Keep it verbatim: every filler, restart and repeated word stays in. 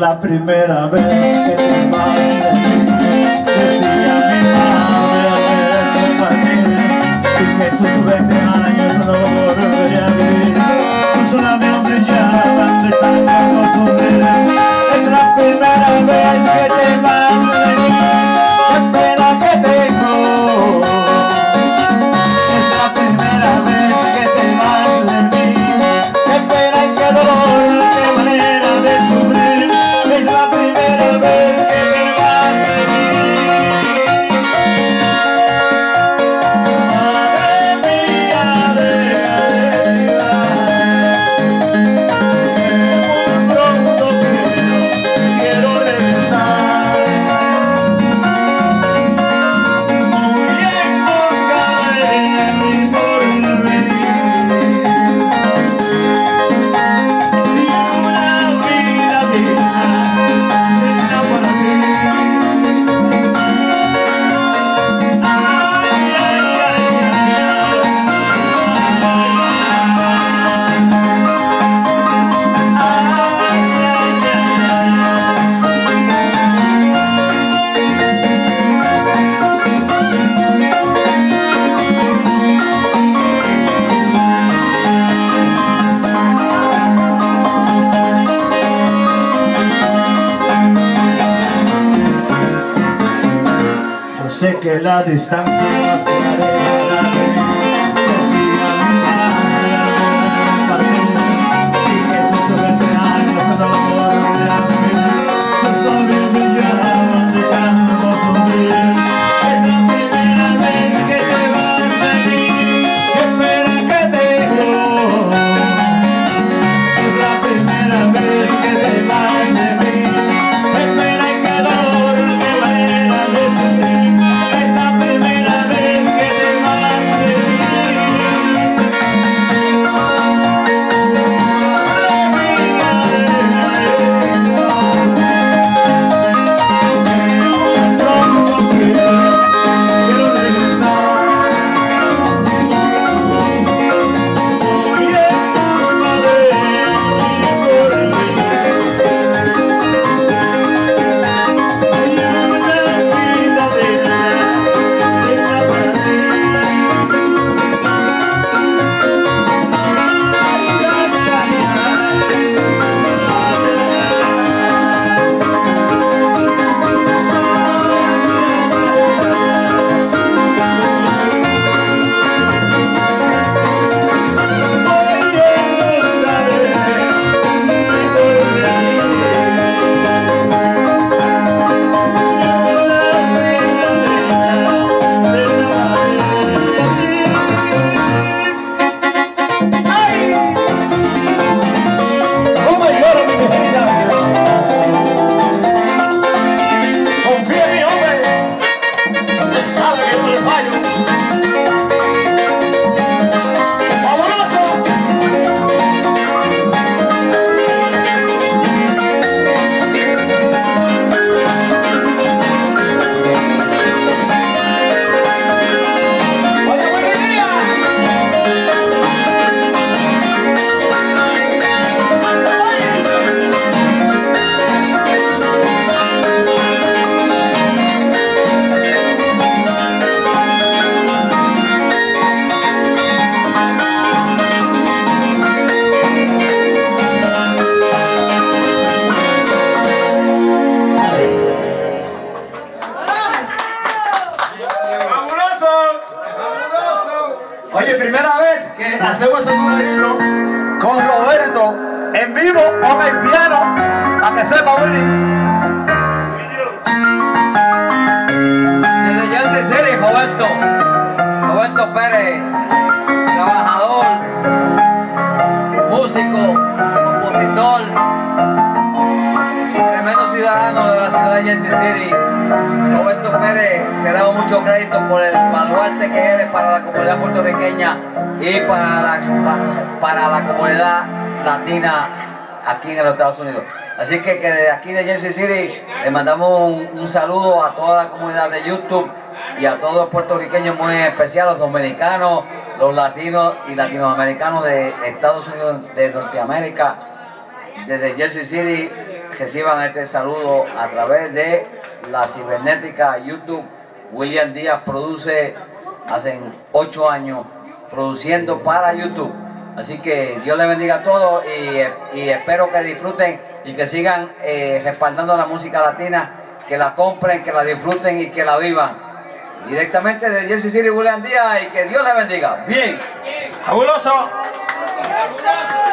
la primera vez que te vas de mí. Decía mi madre al verme partir, y que sus veinte años no volvería a vivir. Sus labios brillaban de tanto sufrir. Es la primera vez que te vas de mí. Qué pena que tengo. Es la primera vez que te vas de mí. Qué pena y qué dolor, qué manera de sufrir. Es la primera vez que te vas de mí. Madre mía de mi vida, que muy pronto quiero, quiero regresar. Muy en busca de mi porvenir. Y una vida digna, digna para ti. Ay, ay, yo sé que la distancia no te alejará de mí. Decía mi madre al verme partir, y que sus veinte años no volverán a vivir. Sus labios brillaban de tanto sufrir. Es la primera vez que te vas de mí. Qué pena que tengo. Es la primera vez que te vas de mí. Qué pena y qué dolor, qué manera de sufrir. Es la primera vez que te vas de mí. Oye, primera vez que hacemos el numerito con Roberto en vivo con el piano, para que sepa Willy. Desde Jersey City, Roberto, Roberto Pérez, trabajador, músico, compositor, tremendo ciudadano de la ciudad de Jersey City. Roberto Pérez, te damos mucho crédito por el baluarte que eres para la comunidad puertorriqueña y para la, para la comunidad latina aquí en los Estados Unidos. Así que, que desde aquí de Jersey City le mandamos un, un saludo a toda la comunidad de YouTube y a todos los puertorriqueños, muy especial, los dominicanos, los latinos y latinoamericanos de Estados Unidos, de Norteamérica, desde Jersey City, reciban este saludo a través de la cibernética YouTube. William Díaz produce hace ocho años produciendo para YouTube. Así que Dios les bendiga a todos y, y espero que disfruten y que sigan eh, respaldando la música latina, que la compren, que la disfruten y que la vivan. Directamente de Jersey City, William Díaz, y que Dios les bendiga. Bien. ¡Fabuloso!